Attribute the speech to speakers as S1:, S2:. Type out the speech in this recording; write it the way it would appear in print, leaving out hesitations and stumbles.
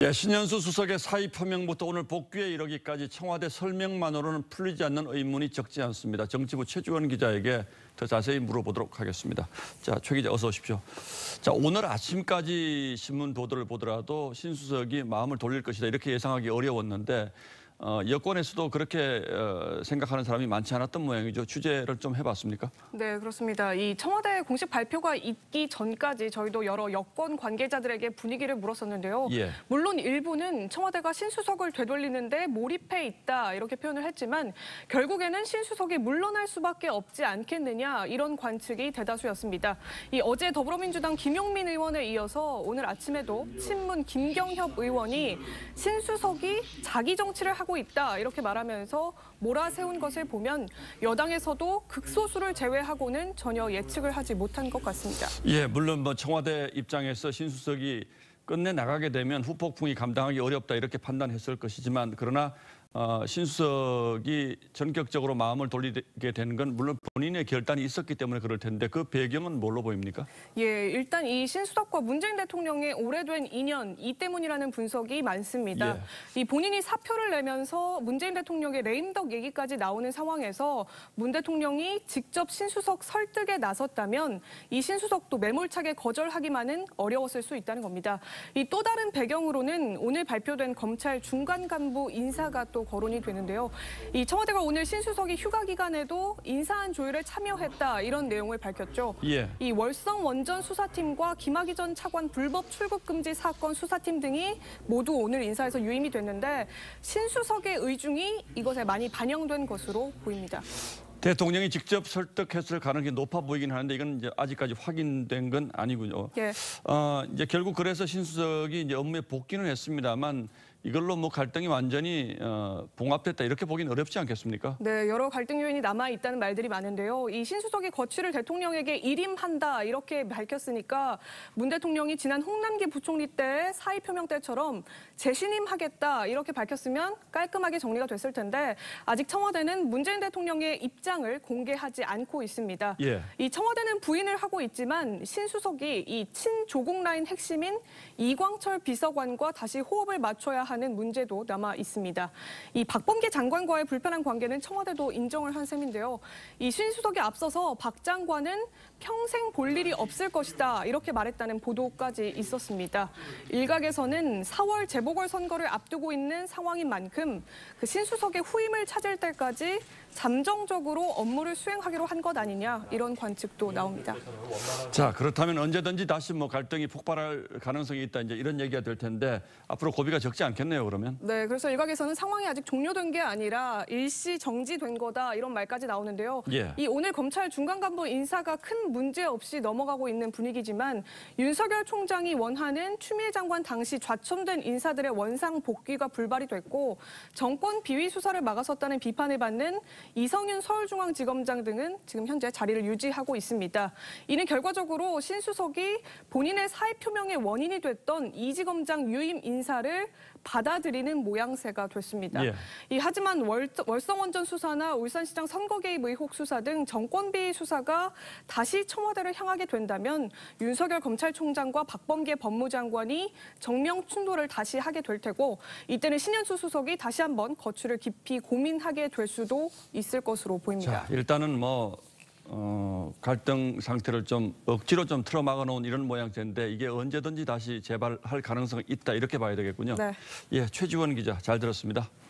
S1: 네, 신현수 수석의 사의 표명부터 오늘 복귀에 이르기까지 청와대 설명만으로는 풀리지 않는 의문이 적지 않습니다. 정치부 최주원 기자에게 더 자세히 물어보도록 하겠습니다. 자, 최 기자 어서 오십시오. 자, 오늘 아침까지 신문 보도를 보더라도 신 수석이 마음을 돌릴 것이다 이렇게 예상하기 어려웠는데 여권에서도 그렇게 생각하는 사람이 많지 않았던 모양이죠. 취재를 좀 해봤습니까?
S2: 네, 그렇습니다. 이 청와대 공식 발표가 있기 전까지 저희도 여러 여권 관계자들에게 분위기를 물었었는데요.
S1: 예.
S2: 물론 일부는 청와대가 신 수석을 되돌리는데 몰입해 있다 이렇게 표현을 했지만 결국에는 신 수석이 물러날 수밖에 없지 않겠느냐 이런 관측이 대다수였습니다. 이 어제 더불어민주당 김용민 의원에 이어서 오늘 아침에도 친문 김경협 의원이 신 수석이 자기 정치를 하고 있다 이렇게 말하면서 몰아세운 것을 보면 여당에서도 극소수를 제외하고는 전혀 예측을 하지 못한 것 같습니다.
S1: 예, 물론 뭐 청와대 입장에서 신 수석이 끝내 나가게 되면 후폭풍이 감당하기 어렵다 이렇게 판단했을 것이지만 그러나 신 수석이 전격적으로 마음을 돌리게 된 건 물론 본인의 결단이 있었기 때문에 그럴 텐데 그 배경은 뭘로 보입니까?
S2: 예, 일단 이 신 수석과 문재인 대통령의 오래된 인연 이 때문이라는 분석이 많습니다.
S1: 예.
S2: 이 본인이 사표를 내면서 문재인 대통령의 레임덕 얘기까지 나오는 상황에서 문 대통령이 직접 신 수석 설득에 나섰다면 이 신 수석도 매몰차게 거절하기만은 어려웠을 수 있다는 겁니다. 이 또 다른 배경으로는 오늘 발표된 검찰 중간 간부 인사가 또 거론이 되는데요. 이 청와대가 오늘 신 수석이 휴가 기간에도 인사안 조율에 참여했다 이런 내용을 밝혔죠.
S1: 예.
S2: 이 월성 원전 수사팀과 김학의 전 차관 불법 출국 금지 사건 수사팀 등이 모두 오늘 인사에서 유임이 됐는데 신 수석의 의중이 이것에 많이 반영된 것으로 보입니다.
S1: 대통령이 직접 설득했을 가능성이 높아 보이긴 하는데 이건 이제 아직까지 확인된 건 아니군요.
S2: 예.
S1: 이제 결국 그래서 신 수석이 이제 업무에 복귀는 했습니다만 이걸로 뭐 갈등이 완전히 봉합됐다 이렇게 보기는 어렵지 않겠습니까?
S2: 네, 여러 갈등 요인이 남아 있다는 말들이 많은데요. 이 신 수석이 거취를 대통령에게 일임한다 이렇게 밝혔으니까 문 대통령이 지난 홍남기 부총리 때 사의 표명 때처럼 재신임하겠다 이렇게 밝혔으면 깔끔하게 정리가 됐을 텐데 아직 청와대는 문재인 대통령의 입장을 공개하지 않고 있습니다.
S1: 예.
S2: 이 청와대는 부인을 하고 있지만 신 수석이 이 친조국 라인 핵심인 이광철 비서관과 다시 호흡을 맞춰야 하는 문제도 남아 있습니다. 이 박범계 장관과의 불편한 관계는 청와대도 인정을 한 셈인데요. 이 신 수석에 앞서서 박 장관은 평생 볼 일이 없을 것이다 이렇게 말했다는 보도까지 있었습니다. 일각에서는 4월 재보궐선거를 앞두고 있는 상황인 만큼 그 신 수석의 후임을 찾을 때까지 잠정적으로 업무를 수행하기로 한 것 아니냐 이런 관측도 나옵니다.
S1: 자, 그렇다면 언제든지 다시 뭐 갈등이 폭발할 가능성이 있다 이제 이런 얘기가 될 텐데 앞으로 고비가 적지 않겠네요, 그러면.
S2: 네, 그래서 일각에서는 상황이 아직 종료된 게 아니라 일시 정지된 거다 이런 말까지 나오는데요.
S1: 예.
S2: 이 오늘 검찰 중간 간부 인사가 큰 문제 없이 넘어가고 있는 분위기지만 윤석열 총장이 원하는 추미애 장관 당시 좌천된 인사들의 원상 복귀가 불발이 됐고 정권 비위 수사를 막아섰다는 비판을 받는 이성윤 서울중앙지검장 등은 지금 현재 자리를 유지하고 있습니다. 이는 결과적으로 신 수석이 본인의 사의 표명의 원인이 됐던 이 지검장 유임 인사를 받아들이는 모양새가 됐습니다.
S1: 예.
S2: 하지만 월성원전 수사나 울산시장 선거 개입 의혹 수사 등 정권비위 수사가 다시 청와대를 향하게 된다면 윤석열 검찰총장과 박범계 법무장관이 정면 충돌을 다시 하게 될 테고 이때는 신현수 수석이 다시 한번 거취를 깊이 고민하게 될 수도 있을 것으로 보입니다.
S1: 자, 일단은 뭐 갈등 상태를 좀 억지로 좀 틀어막아 놓은 이런 모양새인데 이게 언제든지 다시 재발할 가능성이 있다 이렇게 봐야 되겠군요.
S2: 네.
S1: 예, 최지원 기자 잘 들었습니다.